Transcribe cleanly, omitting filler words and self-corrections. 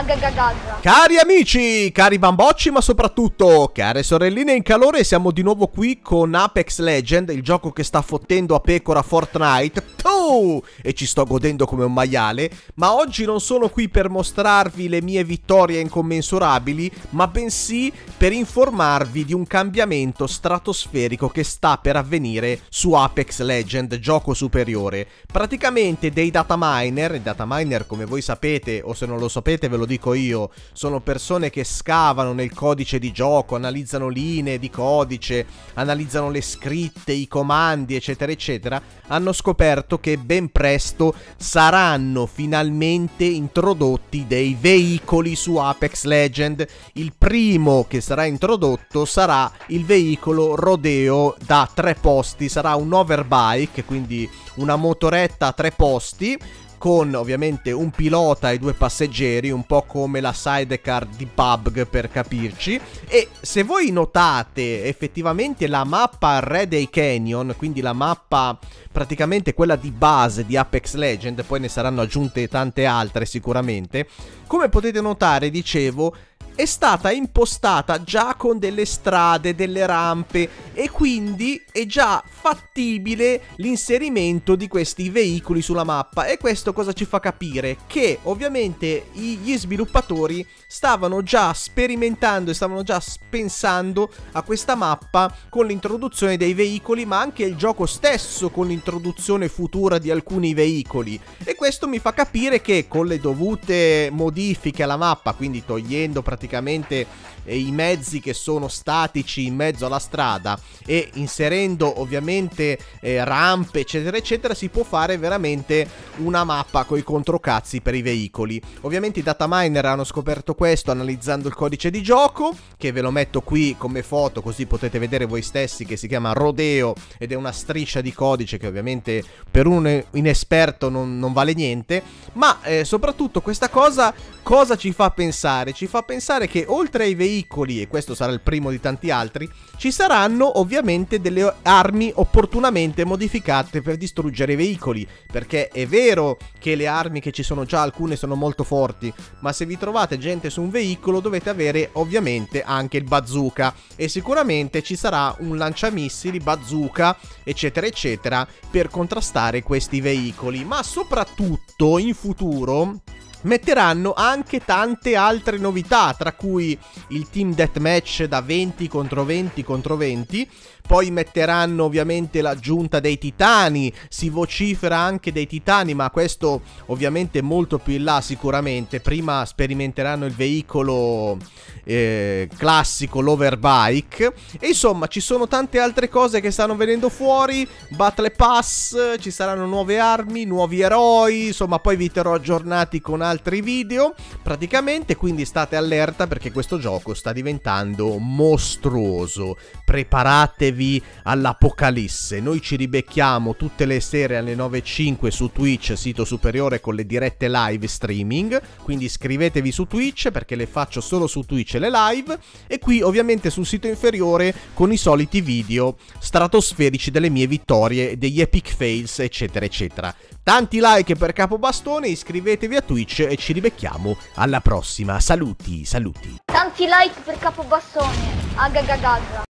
Agagagagga. Cari amici, cari bambocci, ma soprattutto care sorelline in calore, siamo di nuovo qui con Apex Legends, il gioco che sta fottendo a pecora Fortnite. E ci sto godendo come un maiale. Ma oggi non sono qui per mostrarvi le mie vittorie incommensurabili, ma bensì per informarvi di un cambiamento stratosferico che sta per avvenire su Apex Legends, gioco superiore. Praticamente dei dataminer, i dataminer come voi sapete, o se non lo sapete ve lo dico io, sono persone che scavano nel codice di gioco, analizzano linee di codice, analizzano le scritte, i comandi, eccetera eccetera. Hanno scoperto che ben presto saranno finalmente introdotti dei veicoli su Apex Legends. Il primo che sarà introdotto sarà il veicolo Rodeo da 3 posti, sarà un overbike, quindi una motoretta a 3 posti, con ovviamente un pilota e 2 passeggeri, un po' come la sidecar di PUBG per capirci. E se voi notate effettivamente la mappa Red Canyon, quindi la mappa praticamente quella di base di Apex Legends, poi ne saranno aggiunte tante altre sicuramente, come potete notare, dicevo, è stata impostata già con delle strade, delle rampe, e quindi è già fattibile l'inserimento di questi veicoli sulla mappa. E questo cosa ci fa capire? Che ovviamente gli sviluppatori stavano già sperimentando e stavano già pensando a questa mappa con l'introduzione dei veicoli, ma anche il gioco stesso con l'introduzione futura di alcuni veicoli. E questo mi fa capire che con le dovute modifiche alla mappa, quindi togliendo praticamente i mezzi che sono statici in mezzo alla strada e inserendo ovviamente rampe eccetera eccetera, si può fare veramente una mappa coi controcazzi per i veicoli. Ovviamente i dataminer hanno scoperto questo analizzando il codice di gioco, che ve lo metto qui come foto così potete vedere voi stessi, che si chiama Rodeo ed è una striscia di codice che ovviamente per un inesperto non vale niente. Ma soprattutto questa cosa ci fa pensare? Ci fa pensare che oltre ai veicoli, e questo sarà il primo di tanti altri, ci saranno ovviamente delle armi opportunamente modificate per distruggere i veicoli. Perché è vero che le armi che ci sono già, alcune sono molto forti, ma se vi trovate gente su un veicolo dovete avere ovviamente anche il bazooka, e sicuramente ci sarà un lanciamissili, bazooka eccetera eccetera per contrastare questi veicoli. Ma soprattutto in futuro metteranno anche tante altre novità, tra cui il team deathmatch da 20 contro 20 contro 20. Poi metteranno ovviamente l'aggiunta dei titani, si vocifera anche dei titani, ma questo ovviamente molto più in là sicuramente. Prima sperimenteranno il veicolo classico, l'overbike, e insomma ci sono tante altre cose che stanno venendo fuori. Battle Pass, ci saranno nuove armi, nuovi eroi, insomma poi vi terrò aggiornati con altri video praticamente, quindi state allerta perché questo gioco sta diventando mostruoso. Preparatevi all'apocalisse. Noi ci ribecchiamo tutte le sere alle 9:05 su Twitch, sito superiore, con le dirette live streaming, quindi iscrivetevi su Twitch perché le faccio solo su Twitch le live, e qui ovviamente sul sito inferiore con i soliti video stratosferici delle mie vittorie, degli epic fails eccetera eccetera. Tanti like per Capobastone, iscrivetevi a Twitch e ci ribecchiamo alla prossima. Saluti, saluti. Tanti like per Capobastone. Agagagagga.